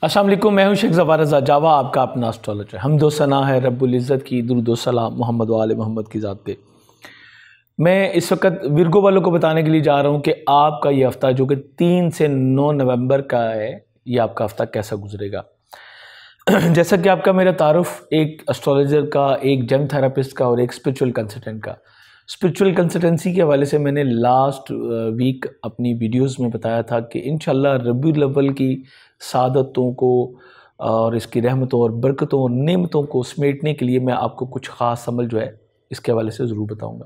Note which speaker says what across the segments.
Speaker 1: अस्सलाम वालेकुम, मैं हूं शेख ज़वार रज़ा जावा, आपका अपना एस्ट्रोलॉजर। हमदो सना है रब्बुल इज़्ज़त की, दुरूद व सलाम मोहम्मद वाले मोहम्मद की ज़ात पे। मैं इस वक्त विर्गो वालों को बताने के लिए जा रहा हूं कि आपका ये हफ़्ता जो कि 3 से 9 नवंबर का है, ये आपका हफ़्ता कैसा गुजरेगा। जैसा कि आपका मेरा तारुफ एक एस्ट्रोलॉजर का, एक जेम थेरेपिस्ट का और एक स्पिरिचुअल कंसल्टेंट का। स्पिरिचुअल कंसल्टेंसी के हवाले से मैंने लास्ट वीक अपनी वीडियोस में बताया था कि इंशाल्लाह रबीउल अव्वल की सादतों को और इसकी रहमतों और बरकतों और नेमतों को समेटने के लिए मैं आपको कुछ ख़ास अमल जो है इसके हवाले से ज़रूर बताऊंगा।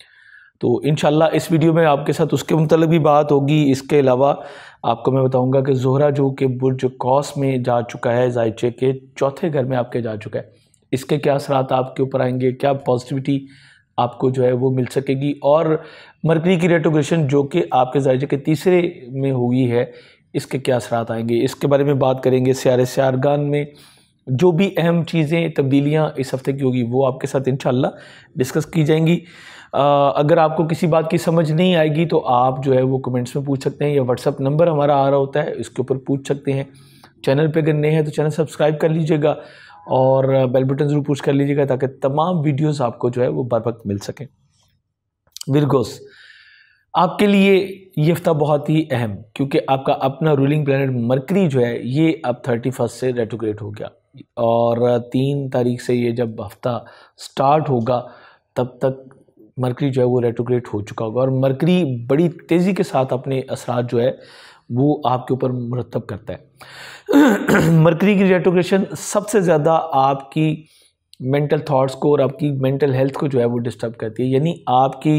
Speaker 1: तो इंशाल्लाह इस वीडियो में आपके साथ उसके मुतल्लिक़ भी बात होगी। इसके अलावा आपको मैं बताऊंगा कि ज़ोहरा जो कि बुर्ज कौस में जा चुका है, ज़ायचे के चौथे घर में आपके जा चुका है, इसके क्या असरात आपके ऊपर आएंगे, क्या पॉजिटिविटी आपको जो है वो मिल सकेगी। और मरकरी की रेट्रोग्रेशन जो कि आपके ज़ायचे के तीसरे में हुई है, इसके क्या असरात आएंगे, इसके बारे में बात करेंगे। सियारगान में जो भी अहम चीज़ें तब्दीलियाँ इस हफ्ते की होगी वो आपके साथ इंशाल्लाह डिस्कस की जाएंगी। अगर आपको किसी बात की समझ नहीं आएगी तो आप जो है वो कमेंट्स में पूछ सकते हैं, या व्हाट्सअप नंबर हमारा आ रहा होता है, इसके ऊपर पूछ सकते हैं। चैनल पे अगर नए हैं तो चैनल सब्सक्राइब कर लीजिएगा और बेल बटन ज़रूर पुश कर लीजिएगा ताकि तमाम वीडियोस आपको जो है वो बर वक्त मिल सकें। विर्गोस, आपके लिए ये हफ्ता बहुत ही अहम, क्योंकि आपका अपना रूलिंग प्लैनेट मरकरी जो है ये अब 31 से रेट्रोग्रेड हो गया और 3 तारीख से ये जब हफ्ता स्टार्ट होगा तब तक मरकरी जो है वो रेट्रोग्रेड हो चुका होगा। और मरकरी बड़ी तेज़ी के साथ अपने असरात जो है वो आपके ऊपर मुरतब करता है। मरकरी की रेट्रोग्रेशन सबसे ज़्यादा आपकी मेंटल थॉट्स को और आपकी मेंटल हेल्थ को जो है वो डिस्टर्ब करती है, यानी आपकी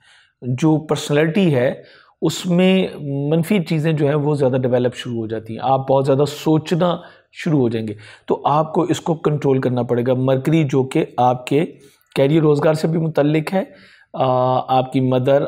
Speaker 1: जो पर्सनैलिटी है उसमें मनफी चीज़ें जो है वो ज़्यादा डेवलप शुरू हो जाती हैं। आप बहुत ज़्यादा सोचना शुरू हो जाएंगे, तो आपको इसको कंट्रोल करना पड़ेगा। मरकरी जो कि आपके कैरियर रोज़गार से भी मुतल्लिक है, आपकी मदर,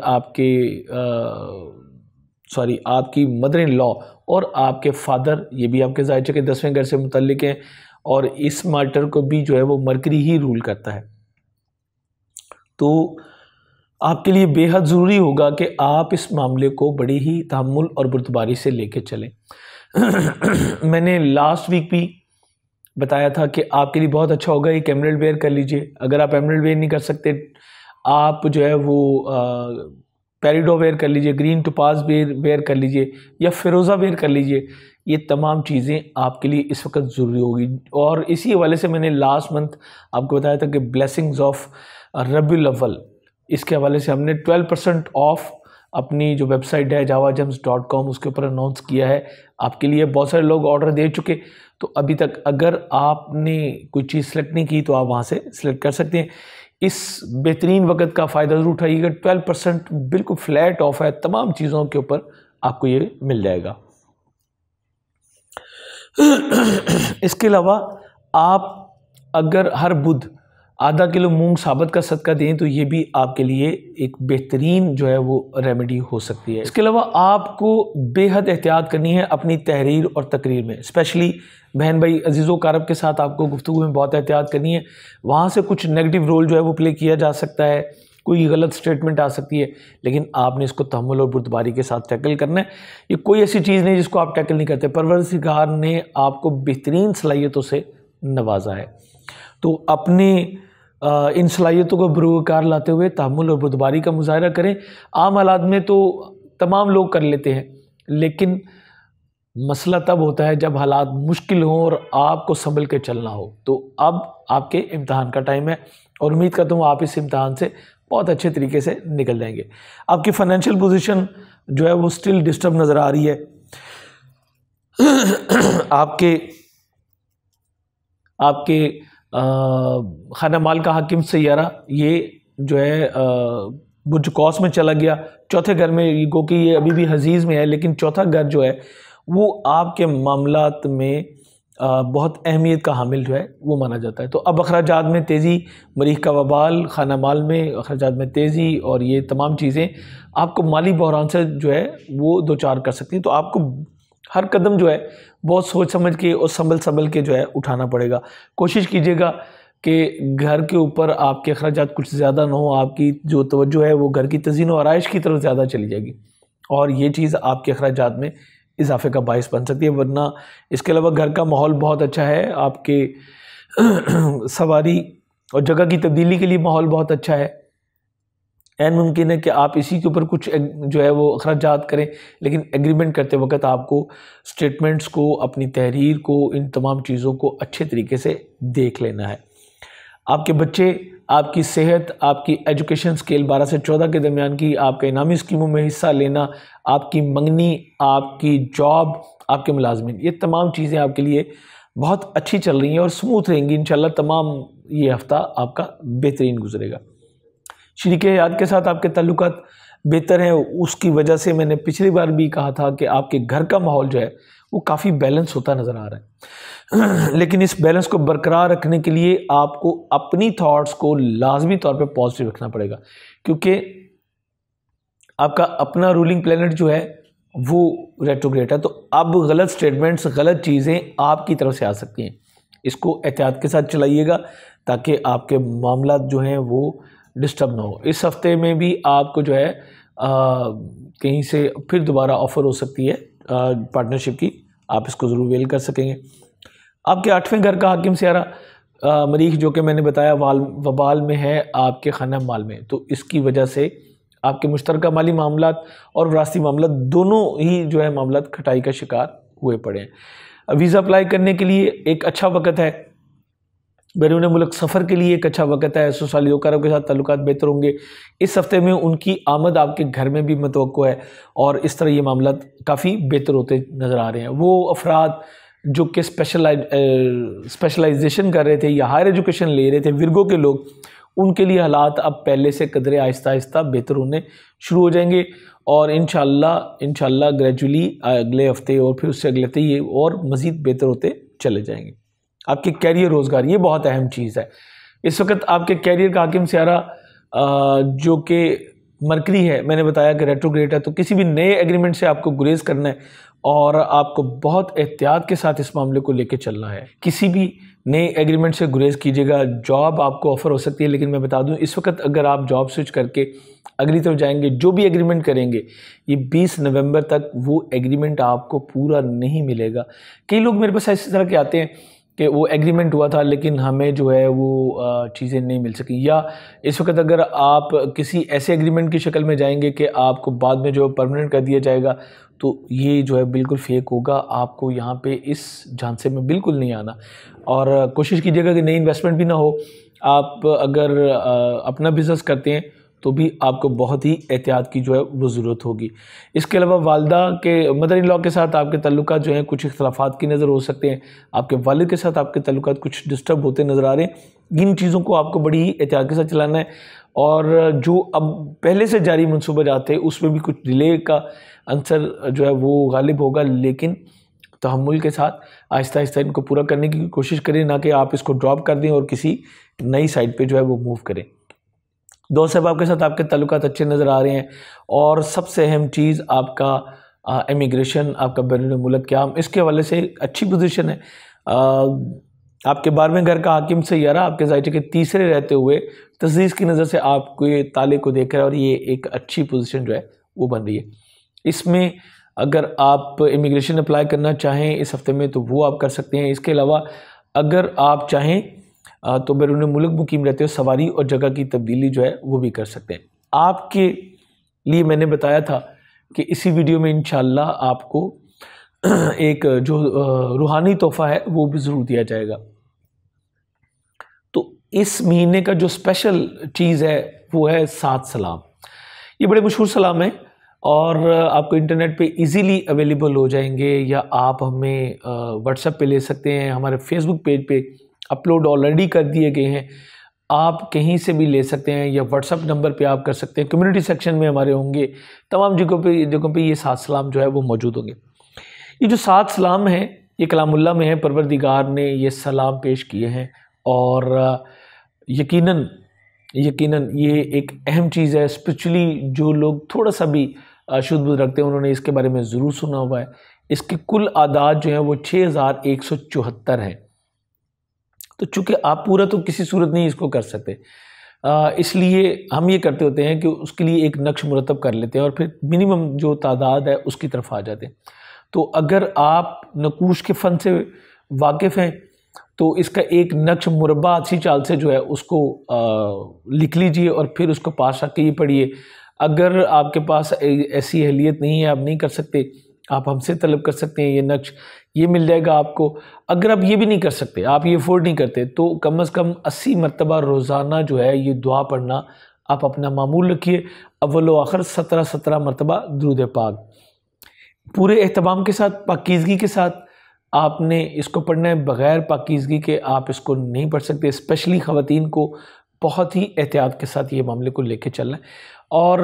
Speaker 1: आपकी मदर इन लॉ और आपके फादर, ये भी आपके ज़ायचे के 10वें घर से मुतल्लिक हैं, और इस मैटर को भी जो है वो मरकरी ही रूल करता है। तो आपके लिए बेहद ज़रूरी होगा कि आप इस मामले को बड़ी ही तहम्मुल और बुर्दबारी से लेके चलें। मैंने लास्ट वीक भी बताया था कि आपके लिए बहुत अच्छा होगा एक एमराल्ड वेयर कर लीजिए। अगर आप एमराल्ड वेयर नहीं कर सकते, आप जो है वो पेरिडो वेयर कर लीजिए, ग्रीन टोपाज वेयर कर लीजिए, या फेरोजा वेयर कर लीजिए। ये तमाम चीज़ें आपके लिए इस वक्त ज़रूरी होगी। और इसी हवाले से मैंने लास्ट मंथ आपको बताया था कि ब्लेसिंग्स ऑफ रबीउल अव्वल, इसके हवाले से हमने 12% ऑफ अपनी जो वेबसाइट है javagems.com उसके ऊपर अनाउंस किया है आपके लिए। बहुत सारे लोग ऑर्डर दे चुके, तो अभी तक अगर आपने कोई चीज़ सेलेक्ट नहीं की तो आप वहाँ से सिलेक्ट कर सकते हैं। इस बेहतरीन वक्त का फ़ायदा ज़रूर उठाइएगा। 12% बिल्कुल फ्लैट ऑफ है, तमाम चीज़ों के ऊपर आपको ये मिल जाएगा। इसके अलावा आप अगर हर बुध आधा किलो मूंग साबत का सदका दें तो ये भी आपके लिए एक बेहतरीन जो है वो रेमेडी हो सकती है। इसके अलावा आपको बेहद एहतियात करनी है अपनी तहरीर और तकरीर में, स्पेशली बहन भाई अजीज़ों कारब के साथ आपको गुफ्तगू में बहुत एहतियात करनी है। वहाँ से कुछ नेगेटिव रोल जो है वो प्ले किया जा सकता है, कोई गलत स्टेटमेंट आ सकती है, लेकिन आपने इसको तहम्मुल और बुर्दबारी के साथ टैकल करना है। ये कोई ऐसी चीज़ नहीं जिसको आप टैकल नहीं करते। परवरदिगार ने आपको बेहतरीन सलाहियतों से नवाजा है, तो अपने इन सलाहियतों को बरूकार लाते हुए तहम्मुल और बुर्दबारी का मुजाहरा करें। आम हालात में तो तमाम लोग कर लेते हैं, लेकिन मसला तब होता है जब हालात मुश्किल हों और आपको संभल के चलना हो। तो अब आपके इम्तहान का टाइम है और उम्मीद करता हूँ आप इस इम्तहान से बहुत अच्छे तरीके से निकल जाएंगे। आपकी फाइनेंशियल पोजीशन जो है वो स्टिल डिस्टर्ब नज़र आ रही है। आपके खाना माल का हाकिम सैयारा ये जो है बुर्ज कौस में चला गया, चौथे घर में, गो कि ये अभी भी हजीज़ में है, लेकिन चौथा घर जो है वो आपके मामलात में बहुत अहमियत का हामिल जो है वो माना जाता है। तो अब अखराजात में तेज़ी, मरीख का वबाल, खाना माल में अखराजात में तेज़ी, और ये तमाम चीज़ें आपको माली बहरान से जो है वो दो चार कर सकती हैं। तो आपको हर कदम जो है बहुत सोच समझ के और संभल के जो है उठाना पड़ेगा। कोशिश कीजिएगा कि घर के ऊपर आपके अखराजात कुछ ज़्यादा ना हो, आपकी जो तवज्जो है वो घर की तज़ीन और आराइश की तरफ ज़्यादा चली जाएगी, और ये चीज़ आपके अखराजात में इजाफे का बायस बन सकती है। वरना इसके अलावा घर का माहौल बहुत अच्छा है, आपके सवारी और जगह की तब्दीली के लिए माहौल बहुत अच्छा है। एन मुमकिन है कि आप इसी के ऊपर कुछ जो है वो अखराजात करें, लेकिन एग्रीमेंट करते वक्त आपको स्टेटमेंट्स को, अपनी तहरीर को, इन तमाम चीज़ों को अच्छे तरीके से देख लेना है। आपके बच्चे, आपकी सेहत, आपकी एजुकेशन स्केल 12 से 14 के दरमियान की, आपके इनामी स्कीमों में हिस्सा लेना, आपकी मंगनी, आपकी जॉब, आपके मुलाजमिन, ये तमाम चीज़ें आपके लिए बहुत अच्छी चल रही हैं और स्मूथ रहेंगी इंशाल्लाह। तमाम ये हफ़्ता आपका बेहतरीन गुजरेगा। शरीक हयात के साथ आपके ताल्लुकात बेहतर हैं, उसकी वजह से मैंने पिछली बार भी कहा था कि आपके घर का माहौल जो है वो काफ़ी बैलेंस होता नज़र आ रहा है। लेकिन इस बैलेंस को बरकरार रखने के लिए आपको अपनी थॉट्स को लाजमी तौर पे पॉजिटिव रखना पड़ेगा, क्योंकि आपका अपना रूलिंग प्लैनेट जो है वो रेट्रोग्रेड है। तो अब गलत स्टेटमेंट्स, गलत चीज़ें आपकी तरफ से आ सकती हैं। इसको एहतियात के साथ चलाइएगा ताकि आपके मामला जो हैं वो डिस्टर्ब ना हो। इस हफ्ते में भी आपको जो है कहीं से फिर दोबारा ऑफ़र हो सकती है पार्टनरशिप की, आप इसको ज़रूर वेल कर सकेंगे। आपके 8वें घर का हाकिम सियारा मरीख, जो कि मैंने बताया वबाल में है आपके खाना माल में, तो इसकी वजह से आपके मुश्तरका माली मामलात और विरासती मामलात दोनों ही जो है मामलात खटाई का शिकार हुए पड़े हैं। वीज़ा अप्लाई करने के लिए एक अच्छा वक्त है, बैरून मुल्क सफ़र के लिए एक अच्छा वक्त है। ससुराली वकारों के साथ ताल्लुकात बेहतर होंगे। इस हफ्ते में उनकी आमद आपके घर में भी मतवक्को है और इस तरह ये मामला काफ़ी बेहतर होते नज़र आ रहे हैं। वो अफराद जो कि स्पेशलाइजेशन कर रहे थे या हायर एजुकेशन ले रहे थे, विर्गो के लोग, उनके लिए हालात अब पहले से कदरे आहिस्ता आहिस्ता बेहतर होने शुरू हो जाएंगे और इंशाल्लाह ग्रेजुअली अगले हफ्ते और फिर उससे अगले हफ्ते ये और मज़ीद बेहतर होते चले जाएंगे। आपके कैरियर, रोज़गार, ये बहुत अहम चीज़ है। इस वक्त आपके कैरियर का हाकिम सियारा जो कि मरकरी है, मैंने बताया कि रेट्रोग्रेड है, तो किसी भी नए एग्रीमेंट से आपको गुरेज करना है और आपको बहुत एहतियात के साथ इस मामले को लेकर चलना है। किसी भी नए एग्रीमेंट से गुरेज कीजिएगा। जॉब आपको ऑफ़र हो सकती है, लेकिन मैं बता दूं इस वक्त अगर आप जॉब स्विच करके अगली तरफ जाएंगे, जो भी एग्रीमेंट करेंगे, ये 20 नवंबर तक वो एग्रीमेंट आपको पूरा नहीं मिलेगा। कई लोग मेरे पास इस तरह के आते हैं कि वो एग्रीमेंट हुआ था लेकिन हमें जो है वो चीज़ें नहीं मिल सकी, या इस वक्त अगर आप किसी ऐसे एग्रीमेंट की शक्ल में जाएंगे कि आपको बाद में जो परमानेंट कर दिया जाएगा, तो ये जो है बिल्कुल फेक होगा। आपको यहाँ पे इस झांसे में बिल्कुल नहीं आना और कोशिश कीजिएगा कि नई इन्वेस्टमेंट भी ना हो। आप अगर अपना बिज़नेस करते हैं तो भी आपको बहुत ही एहतियात की जो है वो ज़रूरत होगी। इसके अलावा वालदा के, मदर इन लॉ के साथ आपके ताल्लुकात जो हैं कुछ इख्तलाफात की नज़र हो सकते हैं। आपके वालिद के साथ आपके ताल्लुकात कुछ डिस्टर्ब होते नज़र आ रहे हैं। इन चीज़ों को आपको बड़ी ही एहतियात के साथ चलाना है और जो अब पहले से जारी मनसूबा जाते हैं उसमें भी कुछ डिले का आंसर जो है वो गालिब होगा, लेकिन तहम्मुल के साथ आहिस्ता आहिस्ता इनको पूरा करने की कोशिश करें, ना कि आप इसको ड्रॉप कर दें और किसी नई साइड पे जो है वो मूव करें। दोस्त साहब आपके साथ आपके ताल्लुकात अच्छे नज़र आ रहे हैं और सबसे अहम चीज़ आपका इमिग्रेशन, आपका बैरून मुल्क क़याम, इसके हवाले से अच्छी पोजीशन है। आपके 12वें घर का हाकिम सैयारा आपके ज़ायचे के तीसरे रहते हुए तज़ीज़ की नज़र से आपके ताले को देख रहा है और ये एक अच्छी पोजीशन जो है वो बन रही है। इसमें अगर आप इमिग्रेशन अप्लाई करना चाहें इस हफ्ते में तो वो आप कर सकते हैं। इसके अलावा अगर आप चाहें तो बैरून मुल्क मुकीम रहते हो सवारी और जगह की तब्दीली जो है वो भी कर सकते हैं। आपके लिए मैंने बताया था कि इसी वीडियो में इंशाल्लाह आपको एक जो रूहानी तोहफ़ा है वो भी ज़रूर दिया जाएगा। तो इस महीने का जो स्पेशल चीज़ है वो है 7 सलाम। ये बड़े मशहूर सलाम है और आपको इंटरनेट पे इजीली अवेलेबल हो जाएंगे, या आप हमें व्हाट्सएप पे ले सकते हैं। हमारे फेसबुक पेज पे अपलोड ऑलरेडी कर दिए गए हैं, आप कहीं से भी ले सकते हैं या व्हाट्सएप नंबर पे आप कर सकते हैं। कम्युनिटी सेक्शन में हमारे होंगे, तमाम जगहों पे ये 7 सलाम जो है वो मौजूद होंगे। ये जो 7 सलाम हैं ये कलामुल्लाह में है, परवरदिगार ने ये सलाम पेश किए हैं और यकीनन ये एक अहम चीज़ है। स्पिरिचुअली जो लोग थोड़ा सा भी शुद्ध बुद्ध रखते हैं उन्होंने इसके बारे में ज़रूर सुना हुआ है। इसके कुल आदाद जो हैं वो 6174 हैं। तो चूँकि आप पूरा तो किसी सूरत नहीं इसको कर सकते, इसलिए हम ये करते होते हैं कि उसके लिए एक नक्श मुरतब कर लेते हैं और फिर मिनिमम जो तादाद है उसकी तरफ आ जाते हैं। तो अगर आप नकूश के फ़न से वाकिफ़ हैं तो इसका एक नक्श मुरब्बा अच्छी चाल से जो है उसको लिख लीजिए और फिर उसको पास आके ये पढ़िए। अगर आपके पास ऐसी अहलियत नहीं है, आप नहीं कर सकते, आप हमसे तलब कर सकते हैं, ये नक्श ये मिल जाएगा आपको। अगर आप ये भी नहीं कर सकते, आप ये अफोर्ड नहीं करते, तो कम से कम 80 मरतबा रोज़ाना जो है ये दुआ पढ़ना आप अपना मामूल रखिए। अव्वल व आखिर 17 मरतबा दुरूद पाक पूरे एहतमाम के साथ, पाकीज़गी के साथ आपने इसको पढ़ना है। बग़ैर पाकीज़गी के आप इसको नहीं पढ़ सकते। स्पेशली ख़वातीन को बहुत ही एहतियात के साथ ये मामले को लेके चलना है। और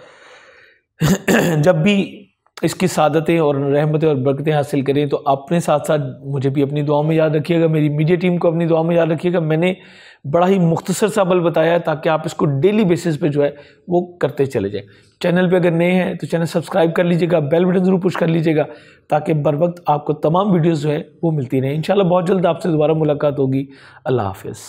Speaker 1: जब भी इसकी सादतें और रहमतें और बरकतें हासिल करें तो अपने साथ साथ मुझे भी अपनी दुआओं में याद रखिएगा, मेरी मीडिया टीम को अपनी दुआओं में याद रखिएगा। मैंने बड़ा ही मुख्तसर सा अमल बताया है ताकि आप इसको डेली बेसिस पे जो है वो करते चले जाएं। चैनल पे अगर नए हैं तो चैनल सब्सक्राइब कर लीजिएगा, बेल बटन ज़रूर पुश कर लीजिएगा ताकि बर वक्त आपको तमाम वीडियोज़ जो है वो मिलती रहें। इंशाल्लाह बहुत जल्द आपसे दोबारा मुलाकात होगी। अल्लाह हाफ़िज़।